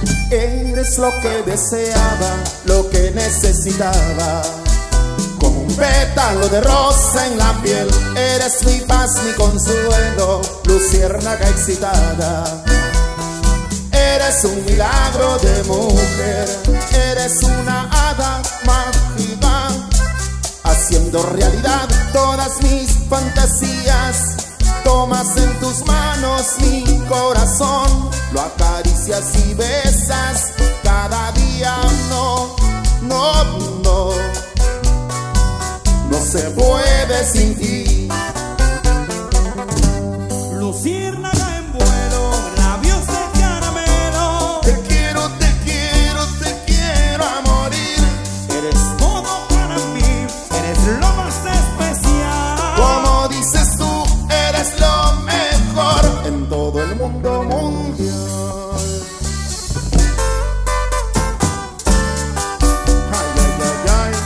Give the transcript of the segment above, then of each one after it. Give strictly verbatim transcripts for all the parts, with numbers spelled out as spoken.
Eres lo que deseaba, lo que necesitaba. Como un pétalo de rosa en la piel, eres mi paz, mi consuelo, luciérnaga excitada. Eres un milagro de mujer, eres una hada mágica, haciendo realidad todas mis fantasías. Tomas en tus manos mi corazón, lo acaricias y besas cada día. No, no, no, no se puede sin ti. Luciérnaga en vuelo, labios de caramelo. Te quiero, te quiero, te quiero a morir. Eres todo para mí, eres lo más especial. Como dices tú, eres lo mejor en todo el mundo mundial. Ay, ay, ay, ay.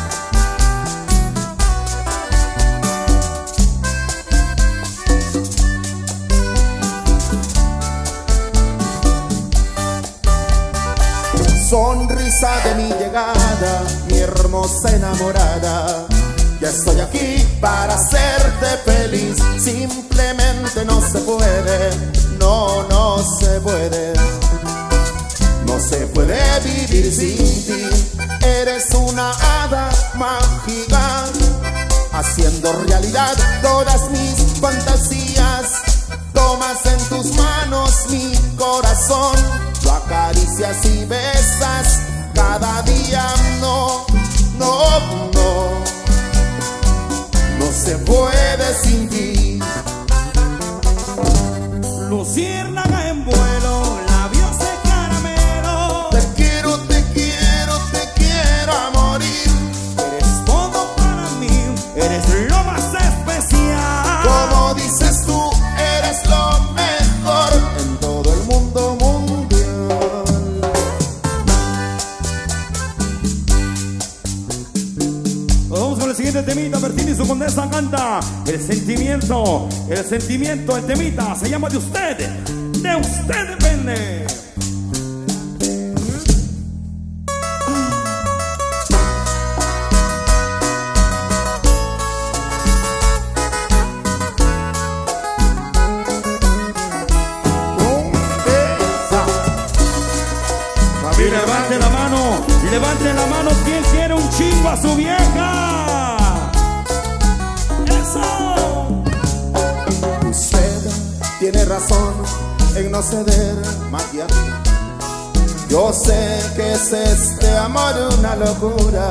Sonrisa de mi llegada, mi hermosa enamorada. Ya estoy aquí para hacerte feliz. Simplemente no se puede, no, no se puede. No se puede vivir sin ti. Eres una hada mágica, haciendo realidad todas mis fantasías. Tomas en tus manos mi corazón, lo acaricias y besas cada día. No, no, no, no se puede sin ti. Luciérnaga en vuelo, labios de caramelo. Te quiero, te quiero, te quiero a morir. Eres todo para mí, eres lo más especial. Como dices tú, eres lo mejor en todo el mundo mundial. Vamos con el siguiente temita. Bertini y su condesa canta El sentimiento, el sentimiento, el temita se llama De Usted, de usted depende. Y levante la mano, levante la mano quien quiere un chingo a su vieja. Eso. Usted tiene razón en no ceder más que a mí. Yo sé que es este amor una locura,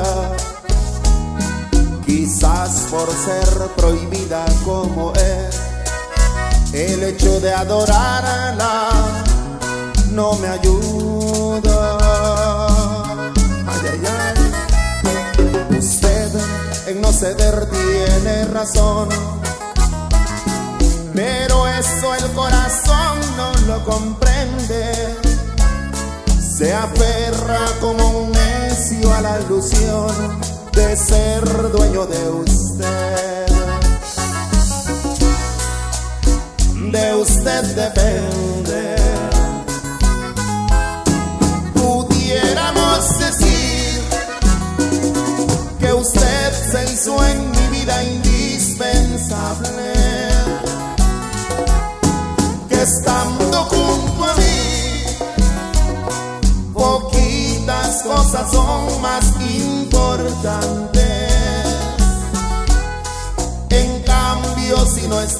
quizás por ser prohibida como es. El hecho de adorarla no me ayuda. Ay, ay, ay. Usted en no ceder tiene razón, pero eso el corazón no lo comprende. Se aferra como un necio a la ilusión de ser dueño de usted. De usted depende. Pudiéramos decir que usted se hizo en mi vida indispensable, que estando junto a mí poquitas cosas son más importantes. En cambio, si no está